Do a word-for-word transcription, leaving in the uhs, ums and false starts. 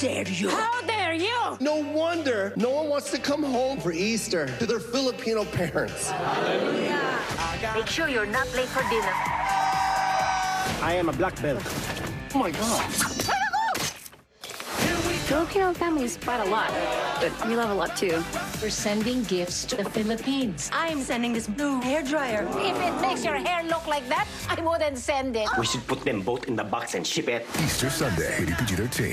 dare you? How dare you? No wonder no one wants to come home for Easter to their Filipino parents. Make sure you're not late for dinner. I am a black belt. Oh my God. Filipino families fight a lot, but we love a lot too. We're sending gifts to the Philippines. I'm sending this blue hairdryer. If it makes your hair look like that, I wouldn't send it. We should put them both in the box and ship it. Easter Sunday, rated P G thirteen.